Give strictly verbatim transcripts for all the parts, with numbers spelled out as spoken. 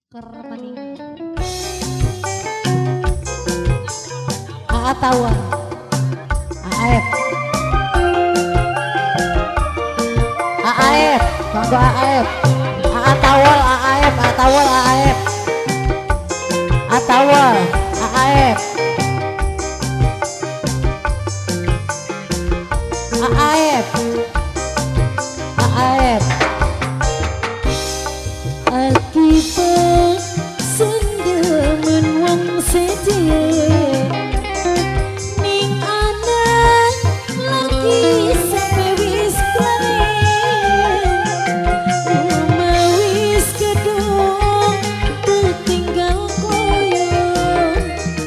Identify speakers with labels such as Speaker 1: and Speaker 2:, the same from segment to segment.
Speaker 1: Kermening Aa tawa Aaf Aaf Monggo Aaf Aa tawal Aaf Aa tawal Aaf Aa tawal Aaf Aaf Aaf
Speaker 2: Akibat sendemen wong sedih ning anak lagi sampe wis kawin rumah wis gedung tertinggal koyo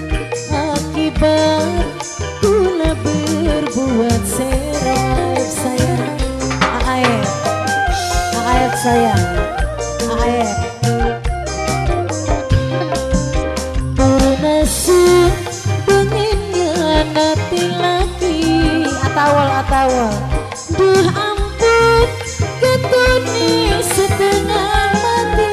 Speaker 2: akibat kula berbuat serap sayang
Speaker 1: Aaf Aaf sayang Aaf
Speaker 2: Purnasun pengennya nanti lagi
Speaker 1: Atawal atawal
Speaker 2: Duh ampun ketuni setengah mati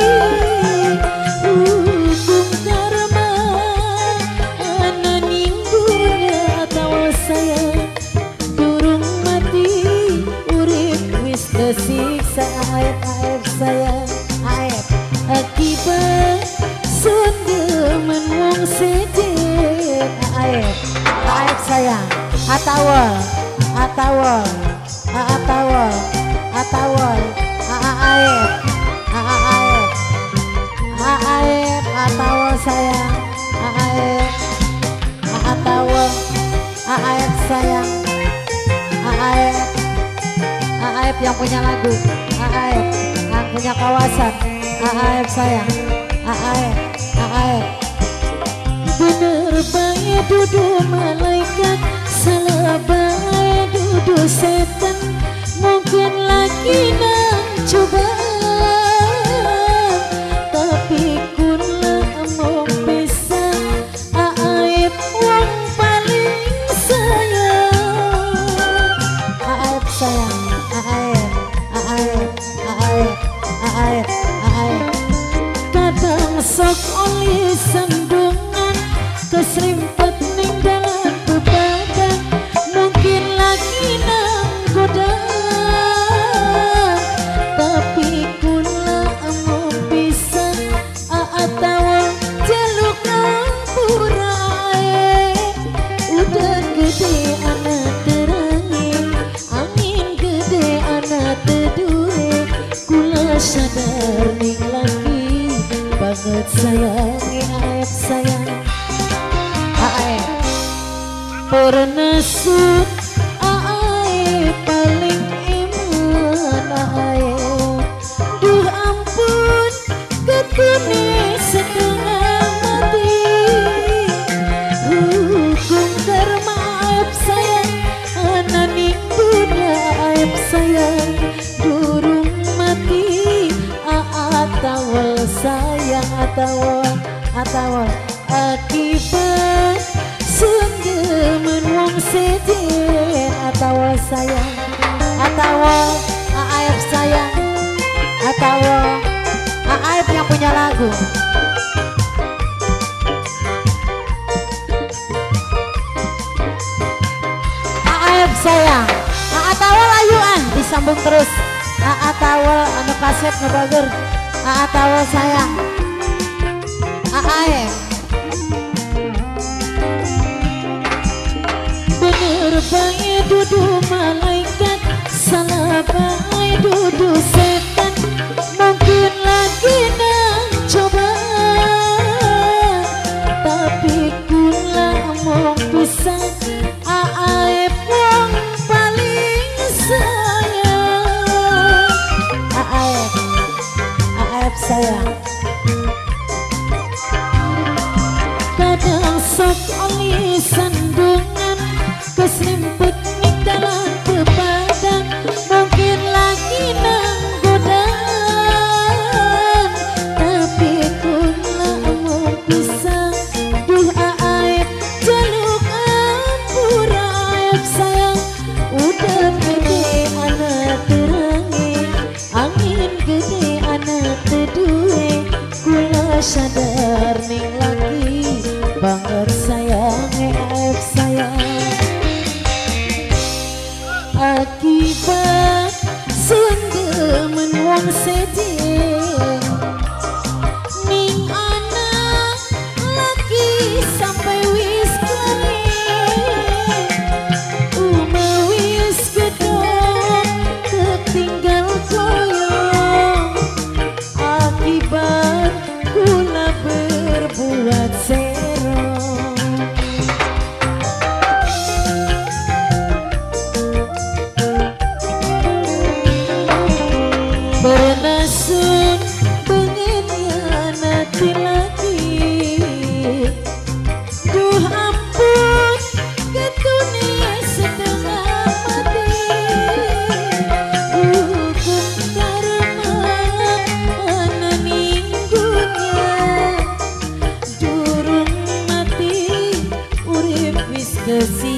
Speaker 2: Hukum karma ana ninggurnya atawal sayang durung mati urip wis kesiksa
Speaker 1: Aaf Aaf sayang Aaf
Speaker 2: akibat sendemen wong sedih
Speaker 1: Aaf Aaf sayang Atawal Atawal Atawal Atawal Aaf Aaf Aaf Atawal sayang Aaf Atawal Aaf sayang Aaf Aaf yang punya lagu Aaf yang punya kawasan Aaf sayang Aaf Aaf
Speaker 2: bener bae dudu malaikat salah bae dudu setan mungkin lagi nang coba tapi kula among bisa aib wong paling sayang
Speaker 1: Aaf sayang Aaf Aaf Aaf Aaf Aaf
Speaker 2: kadang sok oli sandungan keserimpet ning dalam bebadan mungkin lagi nang goda tapi kula amung bisa atawa jaluk ampura udah gede anak terangi angin gede anak teduhe kula sadar ning lagi banget sayangi Aaf sayang
Speaker 1: Aaf
Speaker 2: Pernasut Aaf paling iman Aaf duh ampun ketuni setengah mati hukum karma Aaf sayang ana ning dunia Aaf sayang durung mati atawal sayang atawal
Speaker 1: Atawal
Speaker 2: akibat sendemen wong sedih
Speaker 1: Atawal sayang Atawal Aaf sayang Atawal Aaf yang punya lagu Aaf sayang Atawal ayuan disambung terus Atawal anu kaset ngebager Atawal sayang Aaf
Speaker 2: bener bae dudu malaikat salah bae dudu setan mungkin lagi nang coba tapi kula mong bisa Aaf wong paling sayang
Speaker 1: Aaf Aaf sayang
Speaker 2: kadang sok oli sandungan keserimpet ning dalam bebadan mungkin lagi nang godan tapi kula amung bisa duh Aaf jaluk ampura Aaf sayang udah gede anak terangi angin gede anak teduhe kula sadar ning lagi banggar sayang aib sayang akibat sunggemen wong sedih ning anak lagi sampai wis kering uma wis gedong ketinggal koyong akibat kula berbuat serong bernasun pengen hianati lagi duh ampun ketune setengah mati hukum karma ana minggunya durung mati urip wis kesini